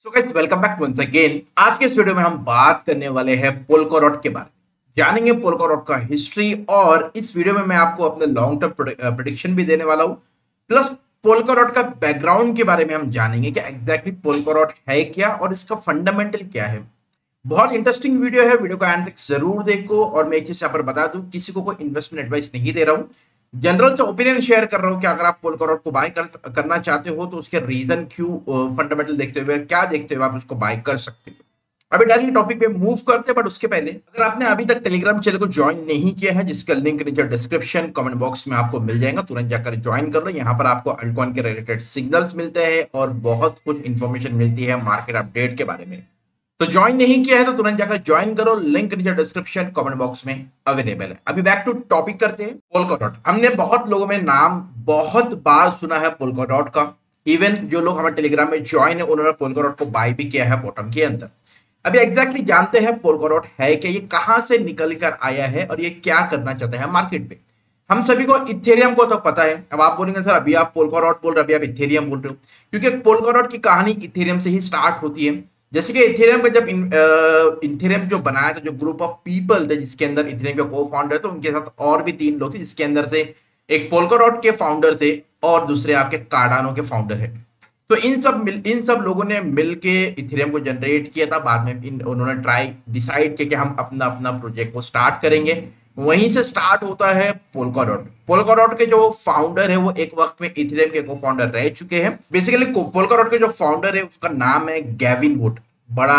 सो guys welcome back once again. आज के इस वीडियो में हम बात करने वाले हैं पोल्काडॉट के बारे में। जानेंगे पोल्काडॉट का हिस्ट्री और इस वीडियो में मैं आपको अपने लॉन्ग टर्म प्रेडिक्शन भी देने वाला हूं। प्लस पोल्काडॉट का बैकग्राउंड के बारे में हम जानेंगे कि एग्जैक्टली पोल्काडॉट है क्या और इसका फंडामेंटल क्या है। बहुत इंटरेस्टिंग वीडियो है, वीडियो का एंड तक जरूर देखो। और मैं एक चीज यहाँ पर बता दूं, किसी को कोई इन्वेस्टमेंट एडवाइस नहीं दे रहा हूं, जनरल से ओपिनियन शेयर कर रहा हूं कि अगर आप पोल्काडॉट को बाय करना चाहते हो तो उसके रीजन क्यों, फंडामेंटल देखते हुए क्या देखते हुए आप उसको बाय कर सकते हो। अभी डायरेक्टली टॉपिक पे मूव करते हैं, बट उसके पहले अगर आपने अभी तक टेलीग्राम चैनल को ज्वाइन नहीं किया है, जिसका लिंक नीचे डिस्क्रिप्शन कमेंट बॉक्स में आपको मिल जाएगा, तुरंत जाकर ज्वाइन कर लो। यहाँ पर आपको अल्टकॉइन के रिलेटेड सिग्नल्स मिलते हैं और बहुत कुछ इंफॉर्मेशन मिलती है मार्केट अपडेट के बारे में। तो ज्वाइन नहीं किया है तो तुरंत जाकर ज्वाइन करो, लिंक नीचे डिस्क्रिप्शन कमेंट बॉक्स में अवेलेबल है। अभी बैक टू टॉपिक करते हैं। पोल्काडॉट, हमने बहुत लोगों में नाम बहुत बार सुना है पोल्काडॉट का। इवन जो लोग हमारे टेलीग्राम में ज्वाइन है उन्होंने पोल्काडॉट को बाय भी किया है बॉटम के अंदर। अभी एग्जैक्टली जानते हैं पोल्काडॉट है कि ये कहां से निकल कर आया है और ये क्या करना चाहता है मार्केट पे। हम सभी को इथेरियम को तो पता है। अब आप बोलेंगे सर अभी आप पोल्काडॉट बोल रहे हो, अभी आप इथेरियम बोल रहे हो, क्योंकि पोल्काडॉट की कहानी इथेरियम से ही स्टार्ट होती है। जैसे कि इथेरियम का जब इथेरियम जो बनाया था, जो ग्रुप ऑफ पीपल थे जिसके अंदर इथेरियम के को फाउंडर थे, उनके साथ और भी 3 लोग थे, जिसके अंदर से एक पोल्काडॉट के फाउंडर थे और दूसरे आपके कार्डानो के फाउंडर है। तो इन सब लोगों ने मिलके इथेरियम को जनरेट किया था। बाद में उन्होंने डिसाइड किया कि हम अपना अपना प्रोजेक्ट को स्टार्ट करेंगे। वहीं से स्टार्ट होता है पोल्काडॉट। पोल्काडॉट के जो फाउंडर है वो एक वक्त में इथेरियम के को फाउंडर रह चुके हैं। बेसिकली पोल्काडॉट के जो फाउंडर है उसका नाम है गैविन वुड। बड़ा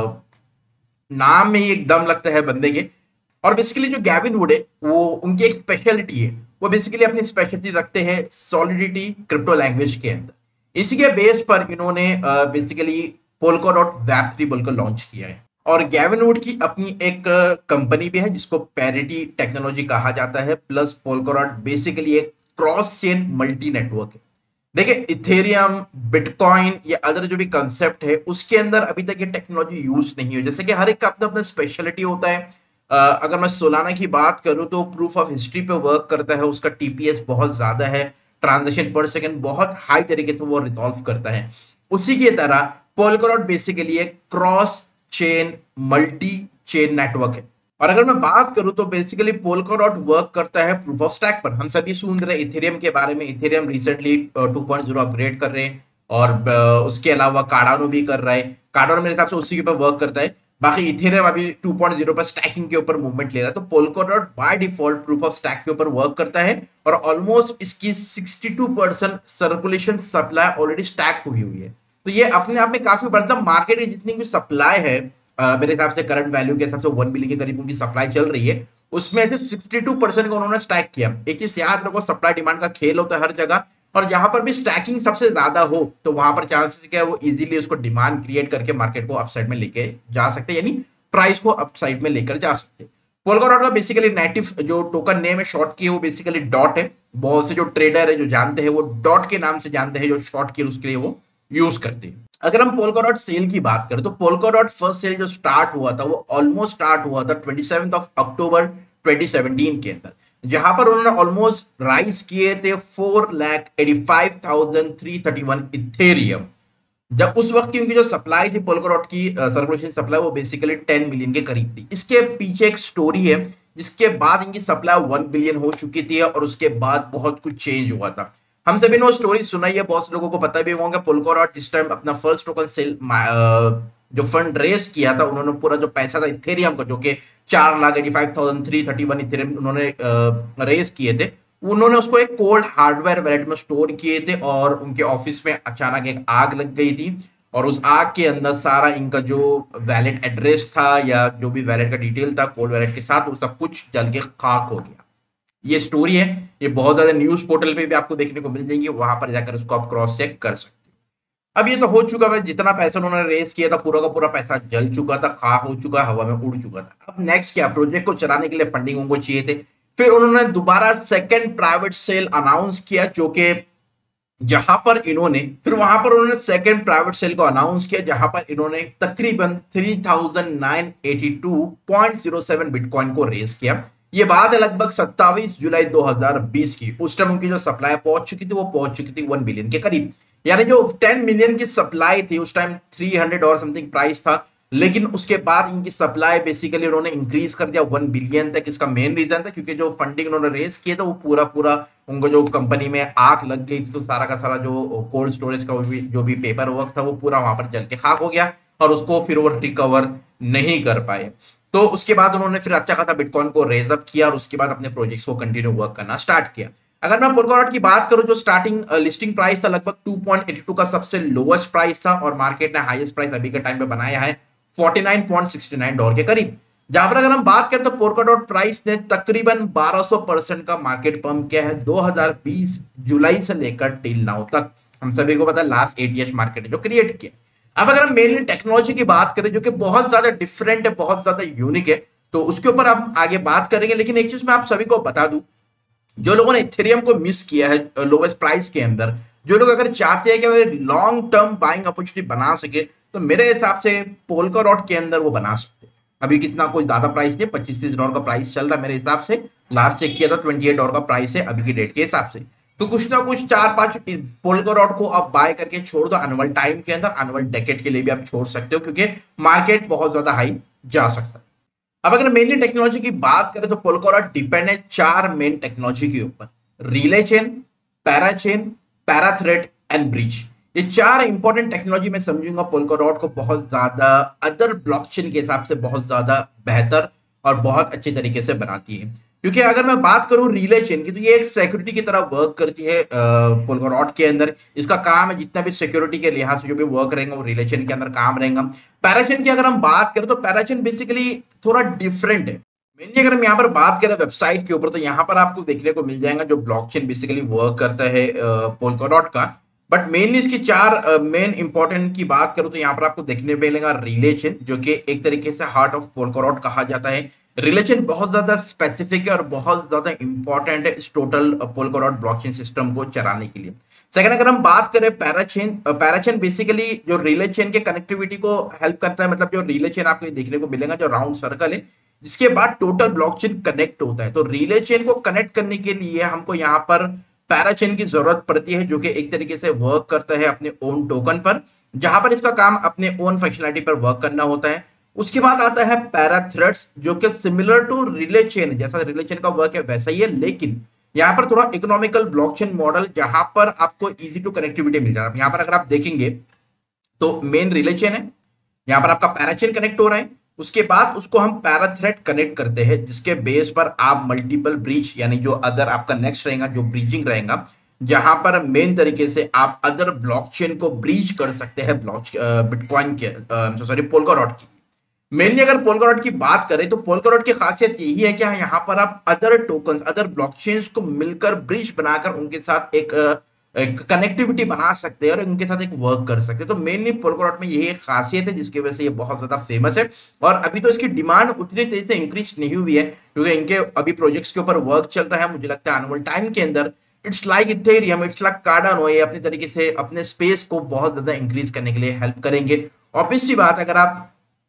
नाम में ही एकदम लगता है बंदे के। और बेसिकली जो गैविन वुड है वो उनकी एक स्पेशलिटी है, वो बेसिकली अपनी स्पेशलिटी रखते हैं सॉलिडिटी क्रिप्टो लैंग्वेज के अंदर। इसी के बेस पर इन्होंने बेसिकली पोल्काडॉट वेब3 बोलकर लॉन्च किया है। और गैविन वुड की अपनी एक कंपनी भी है जिसको पैरिटी टेक्नोलॉजी कहा जाता है। प्लस पोल्काडॉट बेसिकली एक क्रॉस चेन मल्टी नेटवर्क है। देखिए इथेरियम, बिटकॉइन या अदर जो भी कंसेप्ट है उसके अंदर अभी तक ये टेक्नोलॉजी यूज नहीं हुई। जैसे कि हर एक का अपना अपना स्पेशलिटी होता है। अगर मैं सोलाना की बात करूं तो प्रूफ ऑफ हिस्ट्री पे वर्क करता है, उसका टीपीएस बहुत ज्यादा है, ट्रांजेक्शन पर सेकंड बहुत हाई तरीके से वो रिजॉल्व करता है। उसी की तरह पोल्काडॉट बेसिकली एक cross chain multi chain network है। और अगर मैं बात करूं तो बेसिकली पोल्काडॉट वर्क करता है प्रूफ ऑफ स्टैक पर। हम सभी सुन रहे इथेरियम के बारे में, इथेरियम रिसेंटली 2.0 अपग्रेड कर रहे हैं और उसके अलावा कार्डानो भी कर रहा है। कार्डानो मेरे हिसाब से उसी के ऊपर वर्क करता है। बाकी इथेरियम अभी 2.0 पर स्टैकिंग के ऊपर मूवमेंट ले रहा है। तो Polkadot by default proof of stake के ऊपर वर्क करता है और ऑलमोस्ट इसकी 62% सर्कुलेशन सप्लाई ऑलरेडी स्टैक हुई हुई है। तो ये अपने आप में काफी, मतलब मार्केट की जितनी भी सप्लाई है, मेरे हिसाब से करंट वैल्यू के हिसाब से 1 बिलियन के करीब उनकी सप्लाई चल रही है, उसमें से 62% को उन्होंने स्टैक किया। एक चीज याद रखो, सप्लाई डिमांड का खेल होता है हर जगह, और जहां पर भी स्टैकिंग सबसे ज्यादा हो तो वहां पर चांसेस क्या है वो इजीली उसको डिमांड क्रिएट करके मार्केट को अपसाइड में लेके जा सकते हैं, यानी प्राइस को अपसाइड में लेकर जा सकते हैं। पोल्काडॉट का बेसिकली नेटिव जो टोकन नेम है शॉर्ट की, वो बेसिकली डॉट है। बहुत से जो ट्रेडर है जो जानते हैं वो डॉट के नाम से जानते हैं, जो शॉर्ट की उसके लिए वो यूज करते हैं। अगर हम पोल्काडॉट सेल की बात करें तो पोल्काडॉट फर्स्ट सेल जो स्टार्ट हुआ था वो ऑलमोस्ट स्टार्ट हुआ था 27 अक्टूबर 2017 के अंदर, जहां पर उन्होंने ऑलमोस्ट राइज किए थे 4,85,331 इथेरियम। जब उस वक्त की उनकी जो सप्लाई थी पोल्काडॉट की सर्कुलेशन सप्लाई, वो बेसिकली 10 मिलियन के करीब थी। इसके पीछे एक स्टोरी है, जिसके बाद इनकी सप्लाई 1 बिलियन हो चुकी थी और उसके बाद बहुत कुछ चेंज हुआ था। हम सभी ने स्टोरी सुनाई है, बहुत से लोगों को पता भी होगा। पोल्काडॉट जिस टाइम अपना फर्स्ट टोकन सेल जो फंड रेस किया था, उन्होंने पूरा जो पैसा था इथेरियम का, जो कि 4,85,331 इथेरियम उन्होंने रेस किए थे, उन्होंने उसको एक कोल्ड हार्डवेयर वैलेट में स्टोर किए थे। और उनके ऑफिस में अचानक एक आग लग गई थी और उस आग के अंदर सारा इनका जो वैलेट एड्रेस था या जो भी वैलेट का डिटेल था कोल्ड वैलेट के साथ, वो सब कुछ जल के खाक हो गया। ये स्टोरी है, ये बहुत ज्यादा न्यूज पोर्टल पे भी आपको देखने को मिल जाएंगी, वहां पर जाकर उसको आप क्रॉस चेक कर सकते हो। अब ये तो हो चुका है, जितना पैसा उन्होंने रेस किया था पूरा का पूरा पैसा जल चुका था, खाक हो चुका, हवा में उड़ चुका था। अब नेक्स्ट क्या, प्रोजेक्ट को चलाने के लिए फंडिंग उनको चाहिए थे। फिर उन्होंने दोबारा सेकंड प्राइवेट सेल अनाउंस किया, जो कि जहां पर इन्होंने फिर वहां पर उन्होंने सेकंड प्राइवेट सेल को अनाउंस किया, जहां पर इन्होंने तकरीबन 3,982.07 बिटकॉइन को रेस किया। ये बात है लगभग 27 जुलाई 2020 की। उस टाइम उनकी जो सप्लाई पहुंच चुकी थी वो पहुंच चुकी थी 1 बिलियन के करीब। यानी जो 10 मिलियन की सप्लाई थी उस टाइम 300 और समथिंग प्राइस था, लेकिन उसके बाद इनकी सप्लाई बेसिकली उन्होंने इंक्रीज कर दिया 1 बिलियन तक। इसका मेन रीजन था क्योंकि जो फंडिंग उन्होंने रेस किया था वो पूरा पूरा उनको जो कंपनी में आग लग गई थी, तो सारा का सारा जो कोल्ड स्टोरेज का जो भी पेपर वर्क था वो पूरा वहां पर जल के खाक हो गया और उसको फिर वो रिकवर नहीं कर पाए। तो उसके बाद उन्होंने फिर अच्छा खासा बिटकॉइन को रेज अप किया और उसके बाद अपने प्रोजेक्ट्स को कंटिन्यू वर्क करना स्टार्ट किया। अगर मैं पोलकाडॉट की बात करूं, जो स्टार्टिंग लिस्टिंग प्राइस था लगभग 2.82 का सबसे लोएस्ट प्राइस था और मार्केट ने हाईएस्ट प्राइस अभी के टाइम पे बनाया है $49.69 के करीब। जहां पर अगर हम बात करें तो पोलकाडॉट प्राइस ने तकरीबन 1200% का मार्केट पंप किया है 2020 जुलाई से लेकर टिल नाउ तक। हम सभी को पता है लास्ट 8 ईयर्स मार्केट है जो क्रिएट किया। अब अगर हम मेनली टेक्नोलॉजी की बात करें जो कि बहुत ज्यादा डिफरेंट है, बहुत ज्यादा यूनिक है, तो उसके ऊपर हम आगे बात करेंगे। लेकिन एक चीज मैं आप सभी को बता दूं, जो लोगों ने इथेरियम को मिस किया है लोवेस्ट प्राइस के अंदर, जो लोग अगर चाहते हैं कि वे लॉन्ग टर्म बाइंग अपॉर्चुनिटी बना सके, तो मेरे हिसाब से पोलकाडॉट के अंदर वो बना सकते हैं। अभी कितना कोई ज्यादा प्राइस नहीं, $25-30 का प्राइस चल रहा है मेरे हिसाब से। लास्ट चेक किया था $28 का प्राइस है अभी की डेट के हिसाब से। तो कुछ ना कुछ 4-5 पोलकाडॉट को आप बाय करके छोड़ दो एनुअल टाइम के अंदर, एनुअल डेकेड के लिए भी आप छोड़ सकते हो क्योंकि मार्केट बहुत ज्यादा हाई जा सकता है। अब अगर मेनली टेक्नोलॉजी की बात करें तो पोलकाडॉट डिपेंड है 4 मेन टेक्नोलॉजी के ऊपर: relay chain, parachain, parathread and bridge. ये 4 इंपॉर्टेंट टेक्नोलॉजी मैं समझूंगा पोलकाडॉट को बहुत ज्यादा अदर ब्लॉकचेन के हिसाब से बहुत ज्यादा बेहतर और बहुत अच्छे तरीके से बनाती है। क्योंकि अगर मैं बात करूं रिले चेन की, तो ये एक सिक्योरिटी की तरह वर्क करती है पोलकाडॉट के अंदर। इसका काम है जितना भी सिक्योरिटी के लिहाज से जो भी वर्क रहेगा वो रिले चेन के अंदर काम रहेगा। पैराचेन की अगर हम बात करें तो पैराचेन बेसिकली थोड़ा डिफरेंट है। मेनली अगर हम यहाँ पर बात करें वेबसाइट के ऊपर, तो यहाँ पर आपको देखने को मिल जाएगा जो ब्लॉकचेन बेसिकली वर्क करता है पोलकाडॉट का। बट मेनली इसकी 4 मेन इंपॉर्टेंट की बात करूं तो यहाँ पर आपको देखने को मिलेगा रिले चेन, जो कि एक तरीके से हार्ट ऑफ पोलकाडॉट कहा जाता है। रिले चेन बहुत ज्यादा स्पेसिफिक है और बहुत ज्यादा इंपॉर्टेंट है इस टोटल पोलकाडॉट ब्लॉकचेन सिस्टम को चलाने के लिए। सेकंड अगर हम बात करें पैराचेन, पैराचेन बेसिकली जो रिले चेन के कनेक्टिविटी को हेल्प करता है। मतलब जो रिले चेन आपको देखने को मिलेगा जो राउंड सर्कल है, जिसके बाद टोटल ब्लॉकचेन कनेक्ट होता है। तो रिले चेन को कनेक्ट करने के लिए हमको यहाँ पर पैराचेन की जरूरत पड़ती है, जो कि एक तरीके से वर्क करता है अपने ओन टोकन पर, जहां पर इसका काम अपने ओन फंक्शनलिटी पर वर्क करना होता है। उसके बाद आता है पैराथ्रेड्स, जो कि सिमिलर टू रिले चेन, जैसा रिले चेन का वर्क है वैसा ही है, लेकिन यहाँ पर थोड़ा इकोनॉमिकल ब्लॉकचेन मॉडल, जहां पर आपको इजी टू कनेक्टिविटी मिल जाता है। यहाँ पर अगर आप देखेंगे तो मेन रिले चेन है, यहाँ पर आपका पैराचेन कनेक्ट हो रहा है, उसके बाद उसको हम पैराथ्रेड कनेक्ट करते हैं, जिसके बेस पर आप मल्टीपल ब्रिज, यानी जो अदर आपका नेक्स्ट रहेगा जो ब्रिजिंग रहेगा, जहां पर मेन तरीके से आप अदर ब्लॉकचेन को ब्रीच कर सकते हैं बिटकॉइन के सॉरी पोलकाडॉट की। मेनली अगर पोलकाडॉट की बात करें तो पोलकाडॉट की खासियत यही है कि यहाँ पर आप अदर टोकन्स, अदर ब्लॉकचेन्स को मिलकर ब्रिज बनाकर उनके साथ एक कनेक्टिविटी बना सकते हैं और उनके साथ एक वर्क कर सकते हैं। तो मेनली पोलकाडॉट में यही एक खासियत है जिसकी वजह से ये बहुत ज्यादा फेमस है। और अभी तो इसकी डिमांड उतनी तेजी से इंक्रीज नहीं हुई है क्योंकि इनके अभी प्रोजेक्ट्स के ऊपर वर्क चल रहा है। मुझे लगता है एनुअल टाइम के अंदर it's like Ethereum, it's like Cardano, ये अपने तरीके से अपने स्पेस को बहुत ज्यादा इंक्रीज करने के लिए हेल्प करेंगे। ऑब्वियसली बात, अगर आप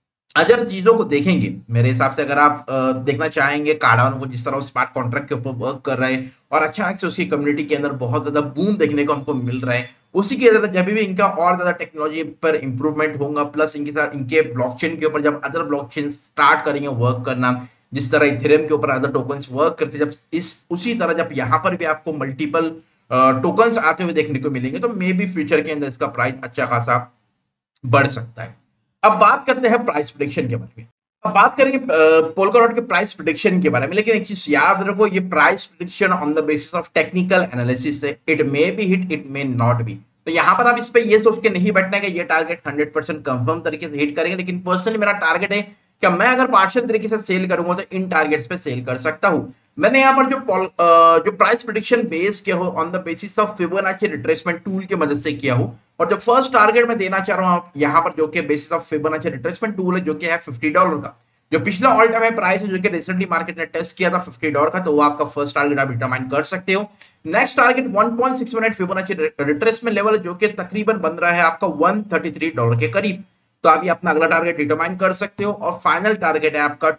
अदर चीजों को देखेंगे, मेरे हिसाब से अगर आप देखना चाहेंगे कार्डानो को जिस तरह स्मार्ट कॉन्ट्रैक्ट के ऊपर वर्क कर रहे हैं और अचानक से उसकी कम्युनिटी के अंदर बहुत ज्यादा बूम देखने को हमको मिल रहा है, उसी की तरह जब भी इनका और ज्यादा टेक्नोलॉजी पर इंप्रूवमेंट होगा, प्लस इनके साथ इनके ब्लॉकचेन के ऊपर जब अदर ब्लॉकचेन स्टार्ट करेंगे वर्क करना, जिस तरह इथेरियम के ऊपर अदर टोकन्स वर्क करते, जब इस उसी तरह जब यहाँ पर भी आपको मल्टीपल टोकन्स आते हुए देखने को मिलेंगे, तो मे बी फ्यूचर के अंदर इसका प्राइस अच्छा खासा बढ़ सकता है। अब बात करते हैं प्राइस प्रेडिक्शन के बारे में। अब बात करेंगे पोलकाडॉट के प्राइस प्रेडिक्शन के बारे में, लेकिन एक चीज याद रखो, ये price prediction on the basis of technical analysis है। It may be hit, it may not be. तो यहाँ पर आप इस पे ये सोच के नहीं बैठना है कि ये टारगेट 100% कंफर्म तरीके से हिट करेंगे, लेकिन पर्सनली मेरा टारगेट है कि मैं अगर पार्शियल तरीके से सेल करूंगा तो इन टारगेट्स पे सेल कर सकता हूं। मैंने यहाँ पर जो प्राइस प्रेडिक्शन बेस किया हो on the basis of Fibonacci retracement tool की मदद से किया हो, और जो फर्स्ट टारगेट मैं देना चाह रहा हूं यहाँ पर, जो कि basis of Fibonacci retracement tool है, जो कि है $50 का। जो पिछला ऑल टाइम प्राइस है जो कि रिसेंटली मार्केट ने टेस्ट किया था $50 का, तो वो आपका फर्स्ट टारगेट आप डिटरमाइन कर सकते हो। Next target 1.618 Fibonacci retracement level, जो कि तकरीबन बन रहा है आपका $133 के करीब। तो आप ये अपना अगला टारगेट डिटरमाइन कर सकते हो। और फाइनल टारगेट है आपका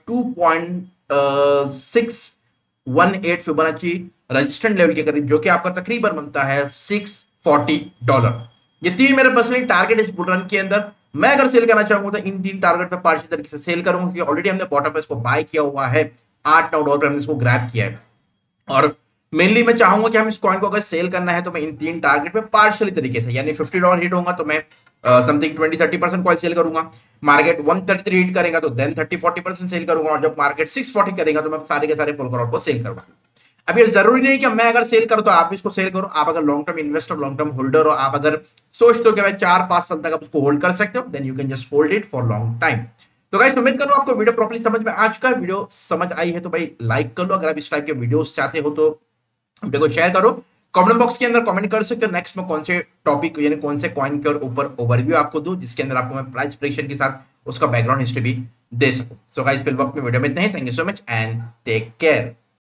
2.618 फिबोनाची रेजिस्टेंस लेवल के करीब, जो कि आपका तकरीबन बनता है $640। ये 3 मेरे पर्सनली टारगेट इस बुल रन के अंदर। मैं अगर सेल करना चाहूंगा तो इन 3 टारगेट पे पार्शियल तरीके से सेल करूंगा, क्योंकि ऑलरेडी हमने बॉटम पे इसको बाय किया हुआ है, $8-9 पे हमने इसको ग्रैब किया है। और मेनली मैं चाहूंगा कि हम इस कॉइन को अगर सेल करना है तो मैं इन 3 टारगेट पे पार्शियली तरीके से, यानी $50 हिट होगा तो मैं समथिंग 20-30% कॉइन सेल करूंगा। मार्केट 133 हिट करेगा तो देन 30-40% सेल करूंगा, और जब मार्केट 640 करेगा तो मैं सारे के सारे पोलकाडॉट को सेल करूंगा। अब ये जरूरी नहीं कि मैं अगर सेल करूं तो आप भी इसको सेल करो। आप अगर long term investor, long term holder हो, आप अगर सोचते हो कि भाई 4-5 साल तक आप उसको होल्ड कर सकते हो, then you can just hold it for long time. तो गाइस उम्मीद करूं आपको वीडियो प्रॉपर्ली समझ में आ चुका है। वीडियो समझ आई है तो भाई लाइक कर लो। अगर आप इस टाइप के वीडियोस चाहते हो तो वीडियो को शेयर करो। कमेंट बॉक्स के अंदर कमेंट कर सकते हो नेक्स्ट में कौन से टॉपिक यानी कौन से कॉइन के ऊपर ओवरव्यू आपको दूं, जिसके अंदर आपको मैं प्राइस प्रेडिक्शन के साथ उसका बैकग्राउंड हिस्ट्री भी दे सकूं। सो गाइस फिल वक्त में वीडियो में इतना ही। Thank you so much and take care.